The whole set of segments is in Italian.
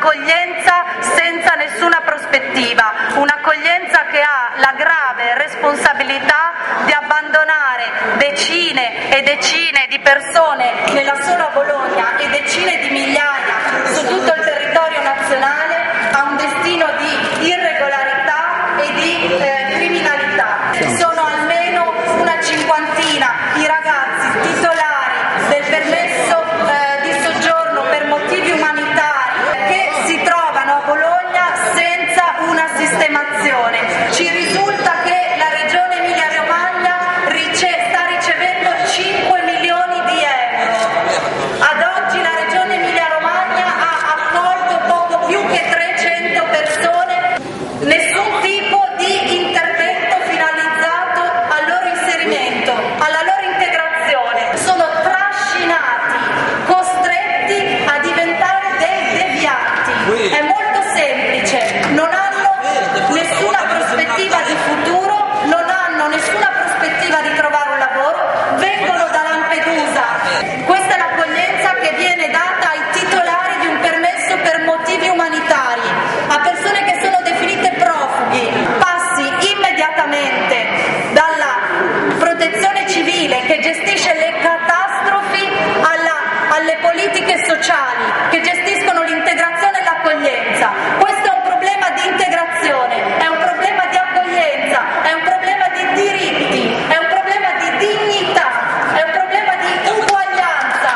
un'accoglienza senza nessuna prospettiva, un'accoglienza che ha la grave responsabilità di abbandonare decine e decine di persone nella sola Bologna e decine di migliaia su tutto il territorio nazionale a un destino di irregolarità e di criminalità. Sono almeno una cinquantina i ragazzi titolari del permesso di soggiorno per motivi umanitari che si trovano a Bologna senza una sistemazione. Ci risulta che la Regione Emilia-Romagna sta ricevendo 5 milioni di euro. Ad oggi la Regione Emilia-Romagna ha accolto poco più che 300 persone, nessun tipo di intervento finalizzato al loro inserimento, alla loro integrazione. Sono trascinati, costretti a diventare dei devianti. È molto semplice, non hanno nessuna prospettiva di futuro, non hanno nessuna prospettiva di trovare un lavoro, vengono da Lampedusa. Questa è l'accoglienza che viene data ai titolari di un permesso per motivi umanitari, a persone che sono definite profughi. Passi immediatamente dalla protezione civile che gestisce le catastrofi alle politiche sociali che gestiscono l'integrazione e l'accoglienza. Questo è un problema di integrazione, è un problema di accoglienza, è un problema di diritti, è un problema di dignità, è un problema di uguaglianza.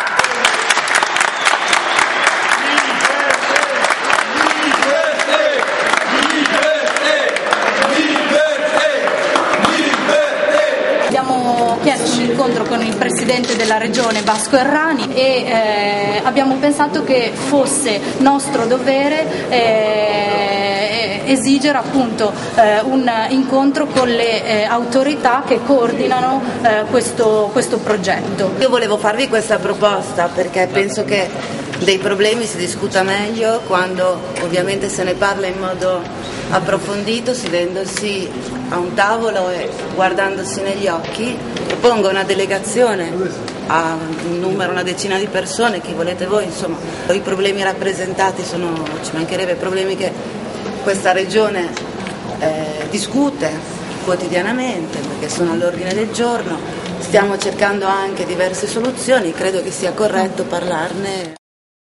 Abbiamo chiesto un incontro con il presidente della regione Vasco Errani e abbiamo pensato che fosse nostro dovere esigere appunto un incontro con le autorità che coordinano questo progetto. Io volevo farvi questa proposta perché penso che dei problemi si discuta meglio quando ovviamente se ne parla in modo approfondito, sedendosi a un tavolo e guardandosi negli occhi. Propongo una delegazione a un numero, una decina di persone, chi volete voi, insomma. I problemi rappresentati sono, ci mancherebbe, problemi che questa regione discute quotidianamente perché sono all'ordine del giorno. Stiamo cercando anche diverse soluzioni, credo che sia corretto parlarne.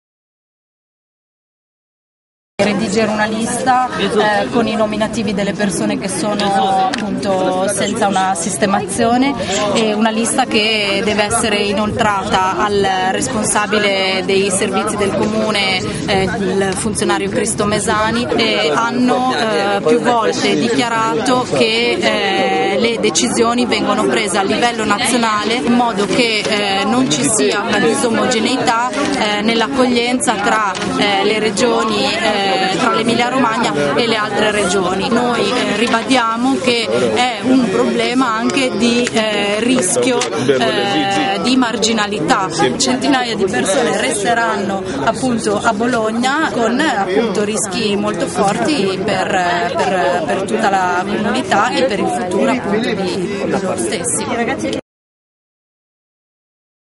Redigere una lista con i nominativi delle persone che sono appunto senza una sistemazione e una lista che deve essere inoltrata al responsabile dei servizi del comune, il funzionario Cristo Mesani, e hanno più volte dichiarato che le decisioni vengono prese a livello nazionale in modo che non ci sia una disomogeneità nell'accoglienza tra le regioni, tra l'Emilia Romagna e le altre regioni. Noi ribadiamo che è un problema anche di rischio di marginalità. Centinaia di persone resteranno appunto a Bologna con appunto rischi molto forti per tutta la comunità e per il futuro appunto di loro stessi.